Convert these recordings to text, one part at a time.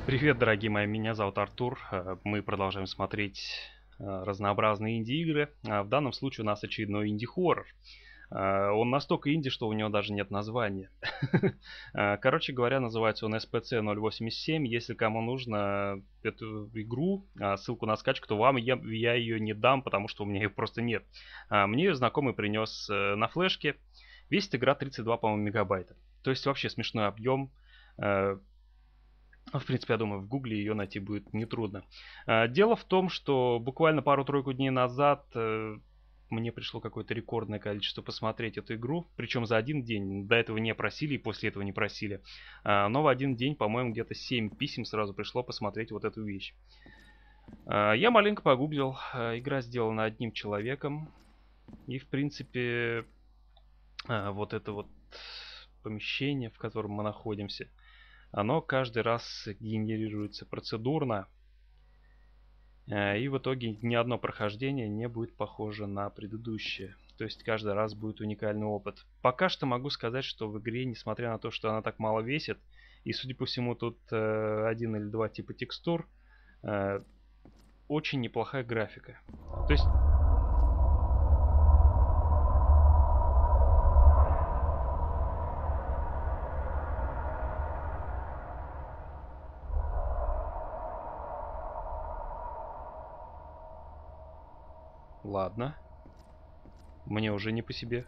Привет, дорогие мои, меня зовут Артур. Мы продолжаем смотреть разнообразные инди-игры. В данном случае у нас очередной инди-хоррор. Он настолько инди, что у него даже нет названия. Короче говоря, называется он SPC-087. Если кому нужно эту игру, ссылку на скачку, то вам я ее не дам, потому что у меня ее просто нет. Мне ее знакомый принес на флешке. Весит игра 32, по-моему, мегабайта. То есть вообще смешной объем. В принципе, я думаю, в гугле ее найти будет нетрудно. Дело в том, что буквально пару-тройку дней назад мне пришло какое-то рекордное количество посмотреть эту игру. Причем за один день. До этого не просили и после этого не просили. Но в один день, по-моему, где-то 7 писем сразу пришло посмотреть вот эту вещь. Я маленько погуглил. Игра сделана одним человеком. И, в принципе, вот это вот помещение, в котором мы находимся, оно каждый раз генерируется процедурно. И в итоге ни одно прохождение не будет похоже на предыдущее. То есть каждый раз будет уникальный опыт. Пока что могу сказать, что в игре, несмотря на то, что она так мало весит, и судя по всему тут один или два типа текстур, очень неплохая графика. То есть... Ладно. Мне уже не по себе.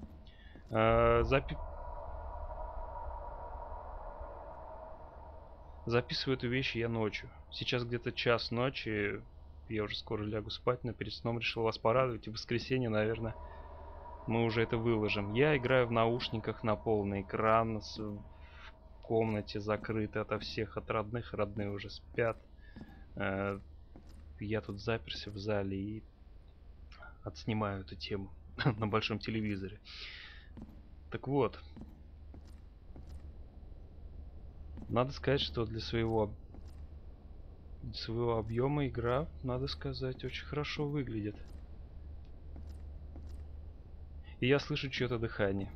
Записываю эту вещь я ночью. Сейчас где-то час ночи. Я уже скоро лягу спать, но перед сном решил вас порадовать. И в воскресенье, наверное, мы уже это выложим. Я играю в наушниках на полный экран. В комнате закрыты ото всех, от родных. Родные уже спят. Я тут заперся в зале и отснимаю эту тему на большом телевизоре. Так вот. Надо сказать, что для своего объема игра, надо сказать, очень хорошо выглядит. И я слышу чье-то дыхание.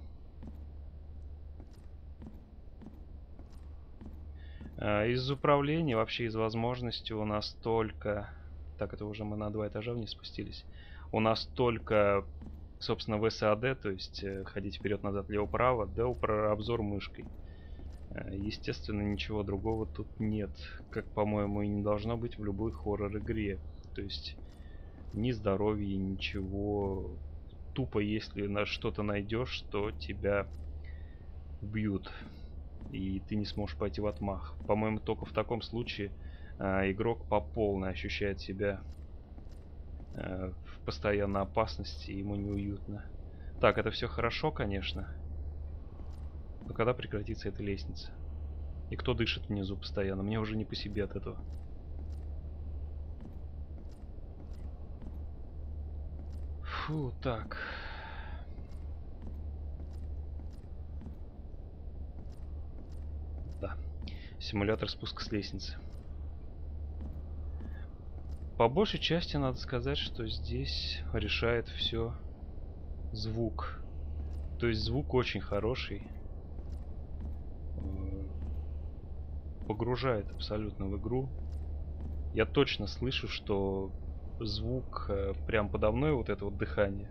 Из управления, вообще из возможностей у нас только... Так, это уже мы на 2 этажа вниз спустились. У нас только, собственно, VSAD, то есть ходить вперед-назад, лево-право, да, обзор мышкой. Естественно, ничего другого тут нет, как, по-моему, и не должно быть в любой хоррор-игре. То есть ни здоровья, ничего. Тупо, если на что-то найдешь, то тебя убьют. И ты не сможешь пойти в отмах. По-моему, только в таком случае игрок по полной ощущает себя в постоянной опасности, ему неуютно. Так, это все хорошо, конечно. Но когда прекратится эта лестница? И кто дышит внизу постоянно? Мне уже не по себе от этого. Фу, так. Да. Симулятор спуска с лестницы. По большей части надо сказать, что здесь решает все звук. То есть звук очень хороший. Погружает абсолютно в игру. Я точно слышу, что звук прям подо мной, вот это вот дыхание.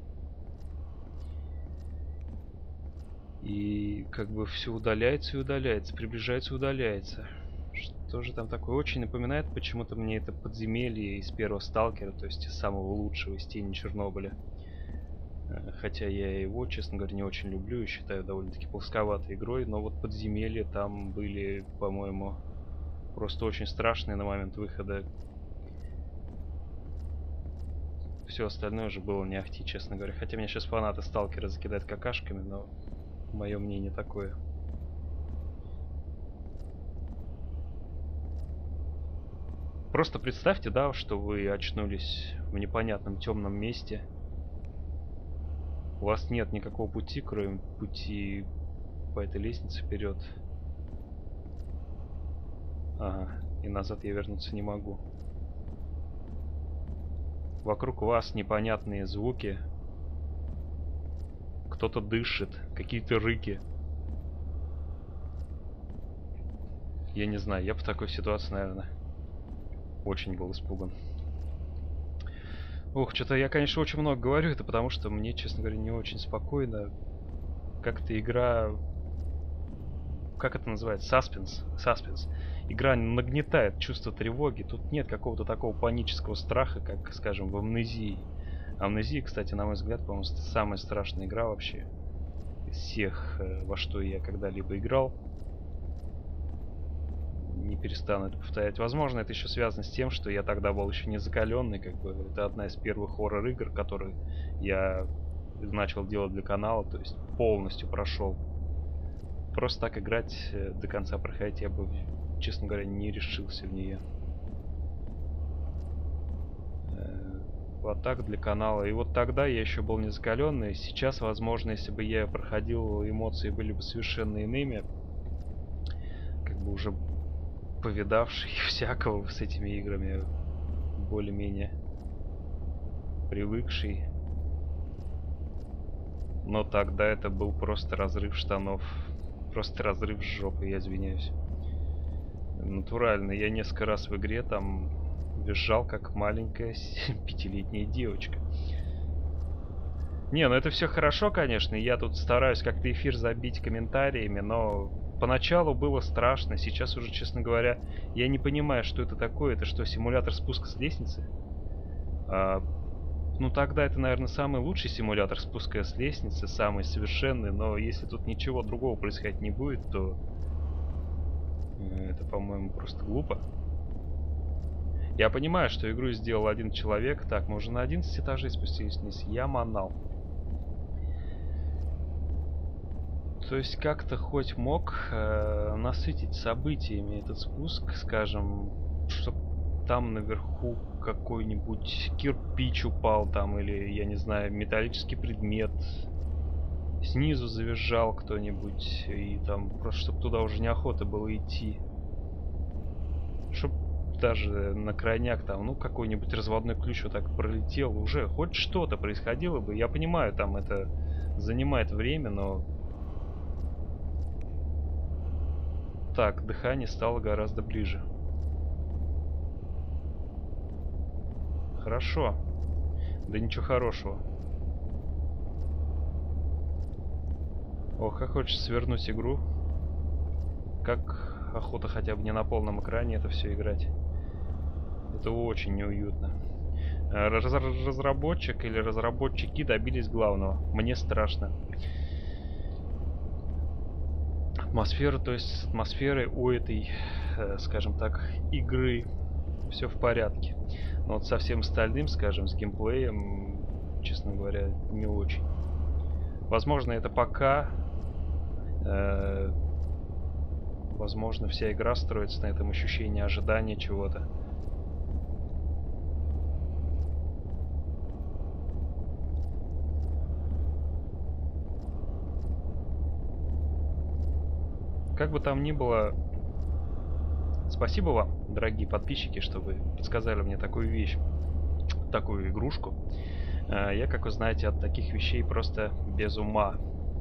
И как бы все удаляется и удаляется, приближается и удаляется. Что же там такое? Очень напоминает почему-то мне это подземелье из первого Сталкера, то есть из самого лучшего, из Тени Чернобыля. Хотя я его, честно говоря, не очень люблю и считаю довольно-таки плосковатой игрой, но вот подземелья там были, по-моему, просто очень страшные на момент выхода. Все остальное уже было не ахти, честно говоря. Хотя меня сейчас фанаты Сталкера закидают какашками, но мое мнение такое. Просто представьте, да, что вы очнулись в непонятном темном месте. У вас нет никакого пути, кроме пути по этой лестнице вперед. Ага, и назад я вернуться не могу. Вокруг вас непонятные звуки. Кто-то дышит, какие-то рыки. Я не знаю, я в такой ситуации, наверное, очень был испуган. Ух, что-то я, конечно, очень много говорю, это потому что мне, честно говоря, не очень спокойно. Как-то игра... Как это называется? Саспенс. Саспенс. Игра нагнетает чувство тревоги. Тут нет какого-то такого панического страха, как, скажем, в Амнезии. Амнезия, кстати, на мой взгляд, по-моему, самая страшная игра вообще из всех, во что я когда-либо играл. Не перестану это повторять. Возможно, это еще связано с тем, что я тогда был еще не закаленный, как бы. Это одна из первых хоррор-игр, которые я начал делать для канала, то есть полностью прошел. Просто так играть, до конца проходить, я бы, честно говоря, не решился в нее. Вот так для канала. И вот тогда я еще был не закаленный. Сейчас, возможно, если бы я проходил, эмоции были бы совершенно иными. Как бы уже повидавший всякого с этими играми, более-менее привыкший. Но тогда это был просто разрыв штанов. Просто разрыв жопы, я извиняюсь. Натурально, я несколько раз в игре там визжал, как маленькая 5-летняя девочка. Не, ну это все хорошо, конечно. Я тут стараюсь как-то эфир забить комментариями, но поначалу было страшно. Сейчас уже, честно говоря, я не понимаю, что это такое. Это что, симулятор спуска с лестницы? Ну тогда это, наверное, самый лучший симулятор спуска с лестницы, самый совершенный. Но если тут ничего другого происходить не будет, то это, по-моему, просто глупо. Я понимаю, что игру сделал один человек. Так, мы уже на 11 этажей спустились вниз. Я манал. То есть как-то хоть мог насытить событиями этот спуск, скажем, чтоб там наверху какой-нибудь кирпич упал там, или, я не знаю, металлический предмет. Снизу завизжал кто-нибудь, и там просто, чтобы туда уже неохота было идти. Чтоб даже на крайняк там, ну, какой-нибудь разводной ключ вот так пролетел, уже хоть что-то происходило бы. Я понимаю, там это занимает время, но... Так, дыхание стало гораздо ближе. Хорошо. Да ничего хорошего. Ох, как хочется свернуть игру. Как охота хотя бы не на полном экране это все играть. Это очень неуютно. Разработчик или разработчики добились главного. Мне страшно. Атмосфера, то есть с атмосферой у этой, скажем так, игры все в порядке. Но вот со всем остальным, скажем, с геймплеем, честно говоря, не очень. Возможно, это пока... возможно, вся игра строится на этом ощущении ожидания чего-то. Как бы там ни было, спасибо вам, дорогие подписчики, что вы подсказали мне такую вещь, такую игрушку. Я, как вы знаете, от таких вещей просто без ума.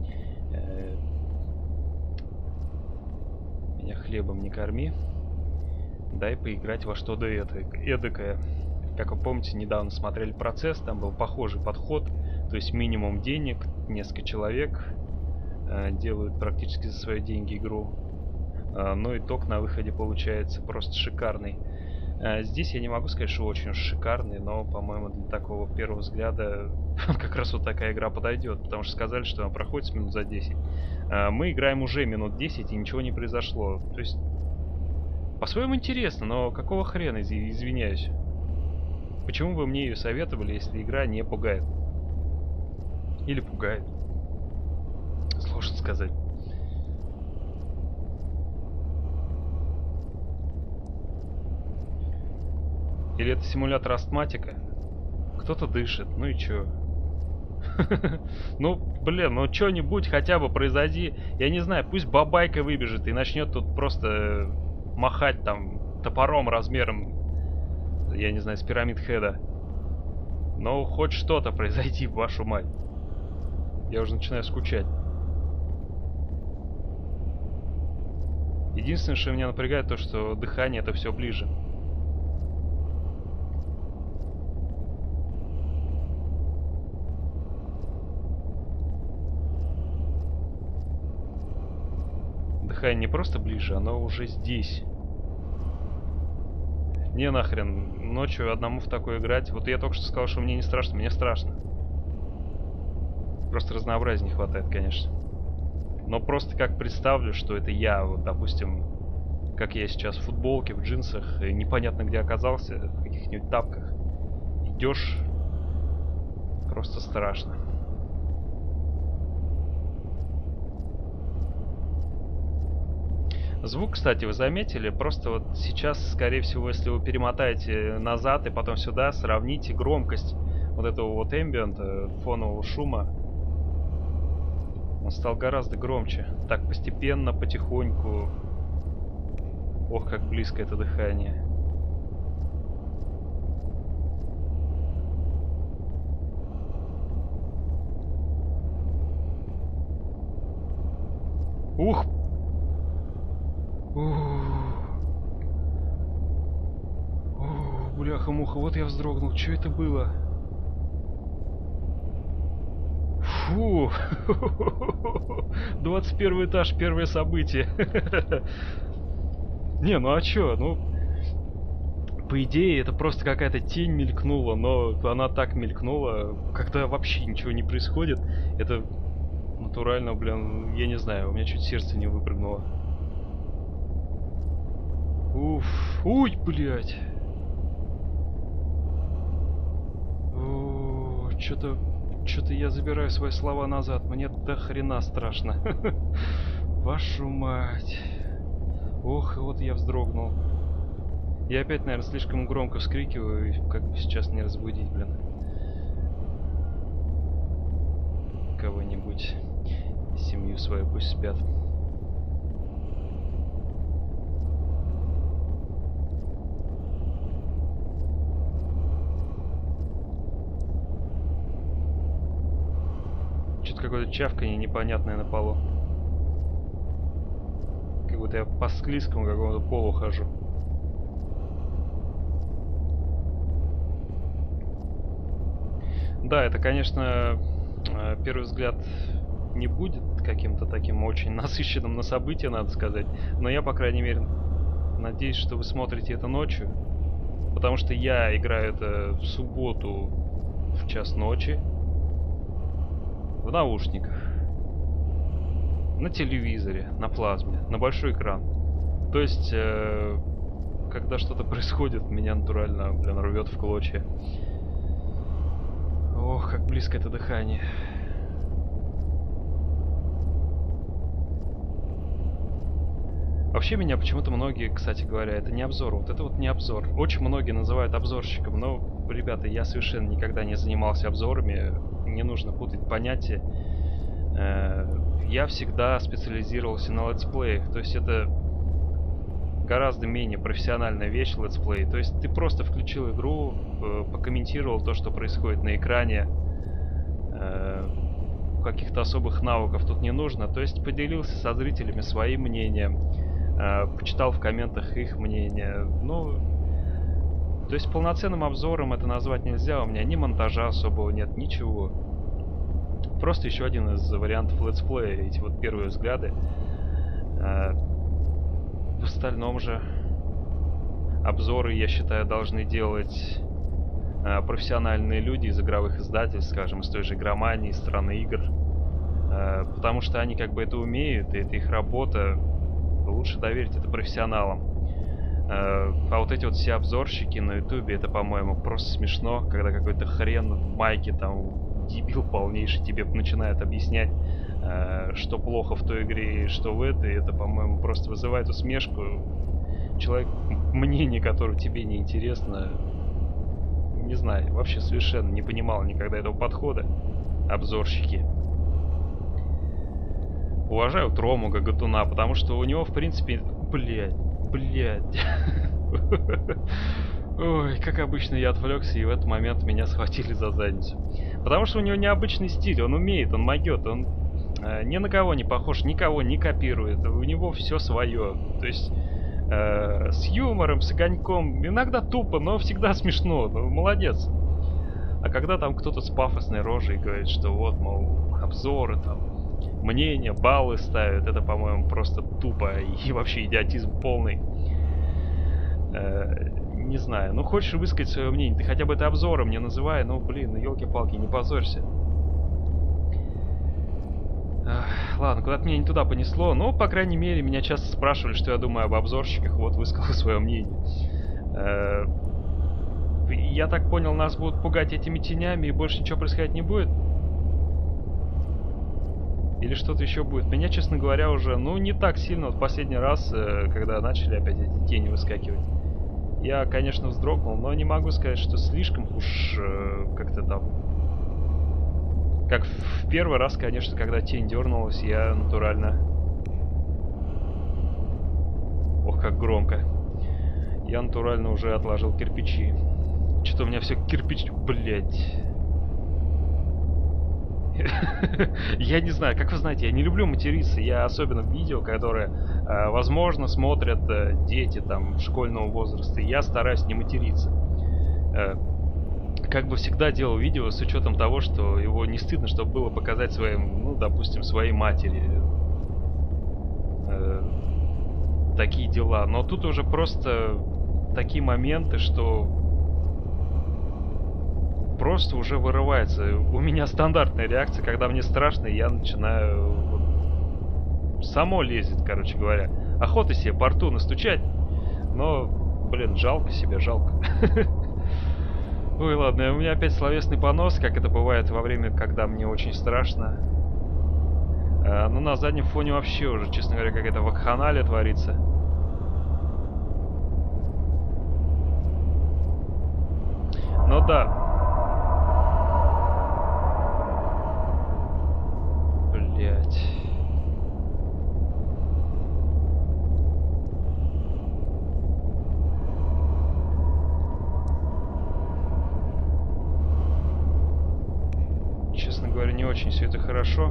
Меня хлебом не корми. Дай поиграть во что-то эдакое. Как вы помните, недавно смотрели процесс, там был похожий подход. То есть минимум денег, несколько человек делают практически за свои деньги игру. Но итог на выходе получается просто шикарный. Здесь я не могу сказать, что очень уж шикарный, но, по-моему, для такого первого взгляда как раз вот такая игра подойдет. Потому что сказали, что она проходит минут за 10. Мы играем уже минут 10 и ничего не произошло. То есть, по-своему интересно, но какого хрена, извиняюсь. Почему вы мне ее советовали, если игра не пугает? Или пугает? Сложно сказать. Или это симулятор астматика? Кто-то дышит, ну и чё? Ну, блин, ну что-нибудь хотя бы произойди. Я не знаю, пусть бабайка выбежит и начнет тут просто махать там топором размером, я не знаю, с пирамид Хеда. Но хоть что-то произойти, вашу мать. Я уже начинаю скучать. Единственное, что меня напрягает, то, что дыхание это все ближе. Дыхание не просто ближе, оно уже здесь. Не нахрен, ночью одному в такое играть. Вот я только что сказал, что мне не страшно, мне страшно. Просто разнообразия не хватает, конечно. Но просто как представлю, что это я, вот, допустим, как я сейчас в футболке, в джинсах, и непонятно где оказался, в каких-нибудь тапках. Идешь, просто страшно. Звук, кстати, вы заметили? Просто вот сейчас, скорее всего, если вы перемотаете назад и потом сюда, сравните громкость вот этого вот эмбиента, фонового шума. Он стал гораздо громче. Так, постепенно, потихоньку. Ох, как близко это дыхание. Ух! Бляха-муха, вот я вздрогнул. Что это было? Фу! 21 этаж, первое событие. Не, ну а чё? Ну, по идее, это просто какая-то тень мелькнула, но она так мелькнула, когда вообще ничего не происходит. Это натурально, блин, я не знаю, у меня чуть сердце не выпрыгнуло. Уф, ой, блядь. Что-то я забираю свои слова назад. Мне до хрена страшно. Вашу мать. Ох, вот я вздрогнул. Я опять, наверное, слишком громко вскрикиваю, как бы сейчас не разбудить, блин. Кого-нибудь. Семью свою пусть спят. Что-то какое-то чавканье непонятное на полу. Как будто я по склизкому какому-то полу хожу. Да, это, конечно, первый взгляд не будет каким-то таким очень насыщенным на события, надо сказать. Но я, по крайней мере, надеюсь, что вы смотрите это ночью. Потому что я играю это в субботу в час ночи. В наушниках. На телевизоре, на плазме, на большой экран. То есть, когда что-то происходит, меня натурально, блин, рвет в клочья. Ох, как близко это дыхание. Вообще меня почему-то многие, кстати говоря, это не обзор. Вот это вот не обзор. Очень многие называют обзорщиком, но, ребята, я совершенно никогда не занимался обзорами. Не нужно путать понятия. Я всегда специализировался на летсплеях. То есть это гораздо менее профессиональная вещь, летсплей. То есть ты просто включил игру, покомментировал то, что происходит на экране. Каких-то особых навыков тут не нужно. То есть поделился со зрителями своим мнением. Почитал в комментах их мнение. Ну, то есть полноценным обзором это назвать нельзя. У меня ни монтажа особого нет, ничего. Просто еще один из вариантов летсплея. Эти вот первые взгляды. В остальном же обзоры, я считаю, должны делать профессиональные люди из игровых издательств, скажем, из той же игромании, из Страны игр. Потому что они как бы это умеют, и это их работа. Лучше доверить это профессионалам. А вот эти вот все обзорщики на ютубе, это, по-моему, просто смешно, когда какой-то хрен в майке, там, дебил полнейший тебе начинает объяснять, что плохо в той игре и что в этой. Это, по-моему, просто вызывает усмешку. Человек, мнение которого тебе не интересно, не знаю, вообще совершенно не понимал никогда этого подхода. Обзорщики. Уважаю Трому Гагатуна, потому что у него, в принципе... Блядь. Ой, как обычно, я отвлекся, и в этот момент меня схватили за задницу. Потому что у него необычный стиль, он умеет, он могет, он Ни на кого не похож, никого не копирует. У него все свое. То есть с юмором, с огоньком. Иногда тупо, но всегда смешно. Ну, молодец. А когда там кто-то с пафосной рожей говорит, что вот, мол, обзоры там, мнения, баллы ставят, это, по-моему, просто тупо и вообще идиотизм полный. Не знаю, ну хочешь высказать свое мнение, ты хотя бы это обзором не называй, ну блин, ну елки-палки, не позорься. Ладно, куда-то меня не туда понесло, но, по крайней мере, меня часто спрашивали, что я думаю об обзорщиках, вот высказал свое мнение. Я так понял, нас будут пугать этими тенями и больше ничего происходить не будет? Или что-то еще будет? Меня, честно говоря, уже, ну, не так сильно, вот последний раз, когда начали опять эти тени выскакивать. Я, конечно, вздрогнул, но не могу сказать, что слишком уж как-то там... Как в первый раз, конечно, когда тень дернулась, я натурально... Ох, как громко. Я натурально уже отложил кирпичи. Что-то у меня все кирпич... Блять. Я не знаю, как вы знаете, я не люблю материться. Я особенно в видео, которые, возможно, смотрят дети там школьного возраста. Я стараюсь не материться. Как бы всегда делал видео с учетом того, что его не стыдно, чтобы было показать своим, ну, допустим, своей матери. Такие дела. Но тут уже просто такие моменты, что просто уже вырывается. У меня стандартная реакция, когда мне страшно, я начинаю... Вот, само лезет, короче говоря. Охота себе по рту настучать, но, блин, жалко себе, жалко. Ой, ладно, у меня опять словесный понос, как это бывает во время, когда мне очень страшно. Ну, на заднем фоне вообще уже, честно говоря, какая-то вакханалия творится. Ну да. Блять. Честно говоря, не очень все это хорошо.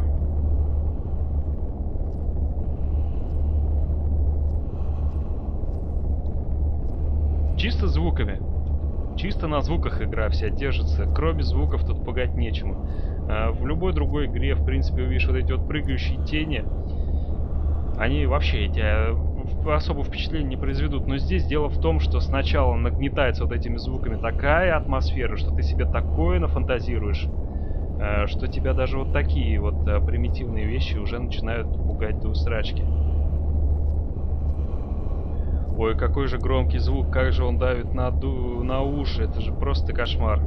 Чисто звуками. Чисто на звуках игра вся держится. Кроме звуков тут пугать нечему. В любой другой игре, в принципе, увидишь вот эти вот прыгающие тени. Они вообще тебя особо впечатления не произведут. Но здесь дело в том, что сначала нагнетается вот этими звуками такая атмосфера, что ты себе такое нафантазируешь, что тебя даже вот такие вот примитивные вещи уже начинают пугать до усрачки. Ой, какой же громкий звук, как же он давит на уши, это же просто кошмар.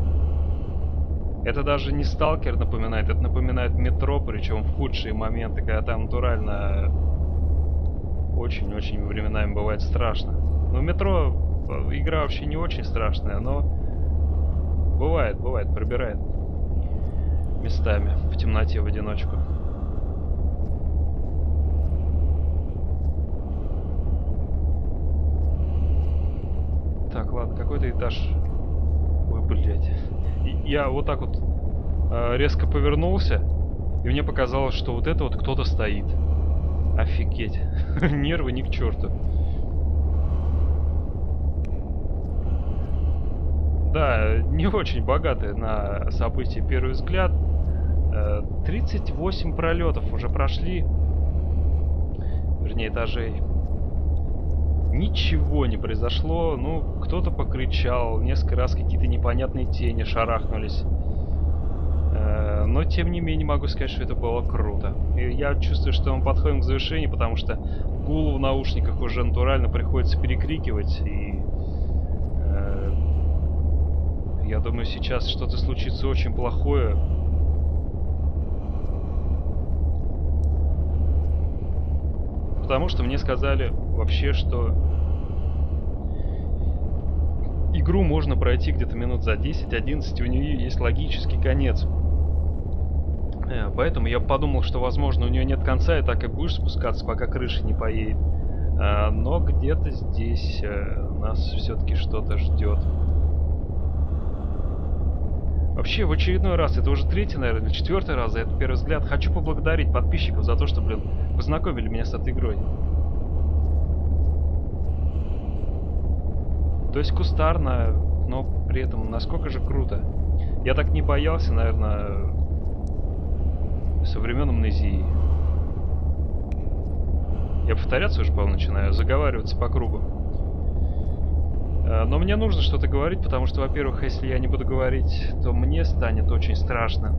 Это даже не Сталкер напоминает, это напоминает Метро, причем в худшие моменты, когда там натурально очень-очень временами бывает страшно. Ну, Метро игра вообще не очень страшная, но бывает, пробирает местами в темноте в одиночку. Так, ладно, какой-то этаж. Ой, блядь. Я вот так вот резко повернулся, и мне показалось, что вот это вот кто-то стоит. Офигеть. Нервы ни к черту. Да, не очень богатые на события первый взгляд. 38 пролетов уже прошли. Вернее, этажей. Ничего не произошло. Ну, кто-то покричал. Несколько раз какие-то непонятные тени шарахнулись. Но, тем не менее, могу сказать, что это было круто. И я чувствую, что мы подходим к завершению, потому что гул в наушниках уже натурально приходится перекрикивать. И я думаю, сейчас что-то случится очень плохое. Потому что мне сказали вообще, что игру можно пройти где-то минут за 10-11, у нее есть логический конец. Поэтому я подумал, что, возможно, у нее нет конца, и так и будешь спускаться, пока крыша не поедет. Но где-то здесь нас все-таки что-то ждет. Вообще, в очередной раз, это уже третий, наверное, или четвертый раз за этот первый взгляд, хочу поблагодарить подписчиков за то, что, блин, познакомили меня с этой игрой. То есть кустарно, но при этом насколько же круто. Я так не боялся, наверное, со времен амнезии. Я повторяться уже, по-моему, начинаю, заговариваться по кругу. Но мне нужно что-то говорить, потому что, во-первых, если я не буду говорить, то мне станет очень страшно.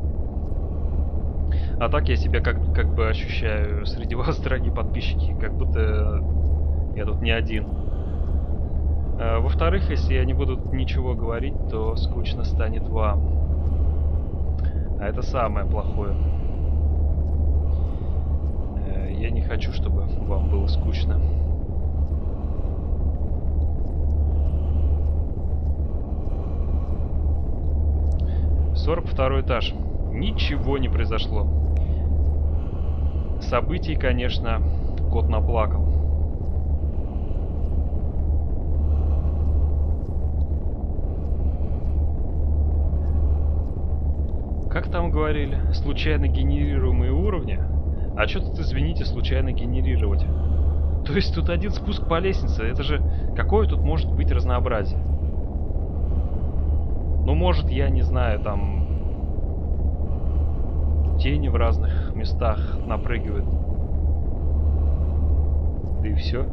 А так я себя как бы ощущаю среди вас, дорогие подписчики, как будто я тут не один. Во-вторых, если я не буду ничего говорить, то скучно станет вам. А это самое плохое. Я не хочу, чтобы вам было скучно. Сорок второй этаж. Ничего не произошло. Событий, конечно, кот наплакал. Как там говорили? Случайно генерируемые уровни? А что тут, извините, случайно генерировать? То есть тут один спуск по лестнице. Это же... Какое тут может быть разнообразие? Ну, может, я не знаю, там... Тени в разных местах напрыгивают. Да и все.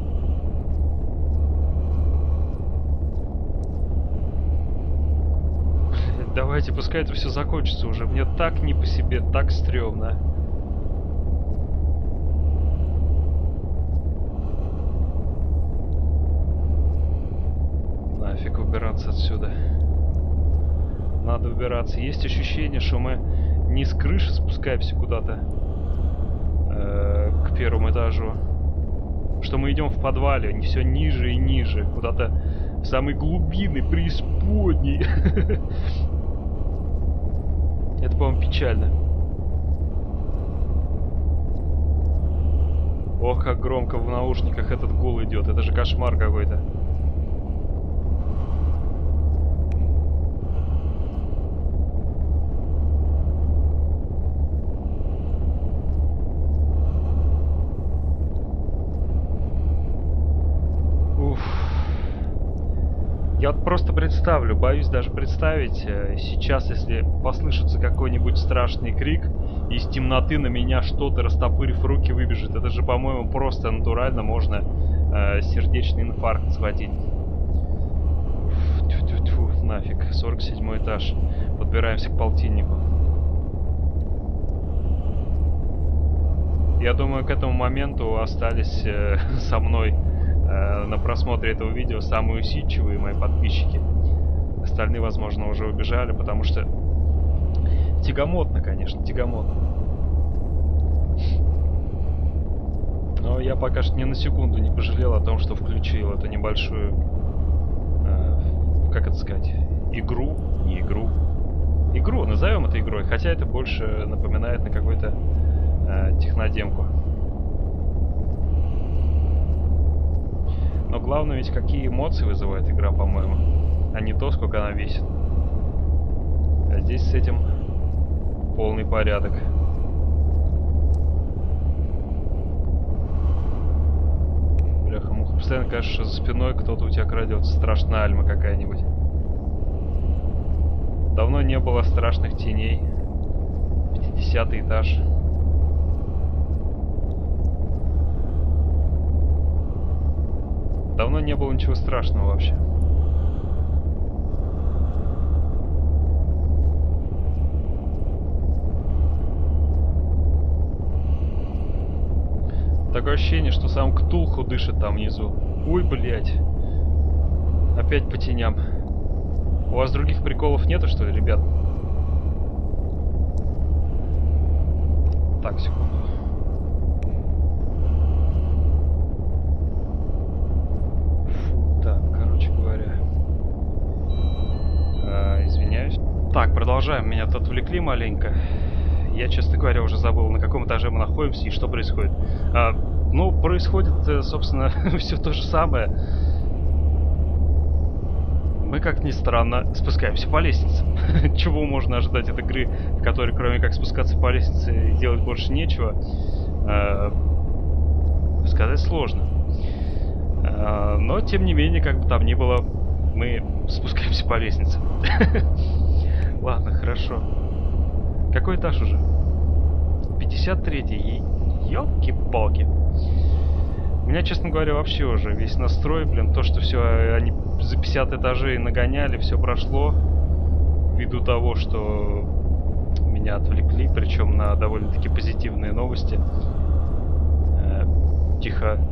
Давайте, пускай это все закончится уже. Мне так не по себе, так стрёмно. Нафиг убираться отсюда. Надо убираться. Есть ощущение, что мы не с крыши спускаемся куда-то к первому этажу. Что мы идем в подвале, не все ниже и ниже. Куда-то в самой глубины, преисподней. Это, по-моему, печально. Ох, как громко в наушниках этот гул идет. Это же кошмар какой-то. Я вот просто представлю, боюсь даже представить, сейчас, если послышится какой-нибудь страшный крик, из темноты на меня что-то, растопырив руки, выбежит. Это же, по-моему, просто натурально можно сердечный инфаркт схватить. Тьфу-тьфу-тьфу, нафиг. 47 этаж. Подбираемся к полтиннику. Я думаю, к этому моменту остались со мной на просмотре этого видео самые усидчивые мои подписчики. Остальные, возможно, уже убежали, потому что тягомотно, конечно, тягомотно. Но я пока что ни на секунду не пожалел о том, что включил эту небольшую, как это сказать, игру, не игру. Игру, назовем это игрой, хотя это больше напоминает на какую-то технодемку. Но главное ведь какие эмоции вызывает игра, по-моему, а не то, сколько она весит. А здесь с этим полный порядок. Бляха-муха, постоянно кажется, что за спиной кто-то у тебя крадется. Страшная альма какая-нибудь. Давно не было страшных теней. 50-й этаж. Давно не было ничего страшного вообще. Такое ощущение, что сам Ктулху дышит там внизу. Ой, блядь. Опять по теням. У вас других приколов нету, что ли, ребят? Так, секунду. Извиняюсь. Так, продолжаем. Меня тут отвлекли маленько. Я, честно говоря, уже забыл, на каком этаже мы находимся и что происходит. Ну, происходит, собственно, все то же самое. Мы как ни странно, спускаемся по лестнице. Чего можно ожидать от игры, в которой кроме как спускаться по лестнице делать больше нечего, сказать сложно. Но, тем не менее, как бы там ни было, мы спускаемся по лестнице. Ладно, хорошо. Какой этаж уже? 53-й. Ёлки-палки. У меня, честно говоря, вообще уже весь настрой, блин, то, что все они за 50 этажей нагоняли, все прошло, ввиду того, что меня отвлекли, причем на довольно-таки позитивные новости. Тихо.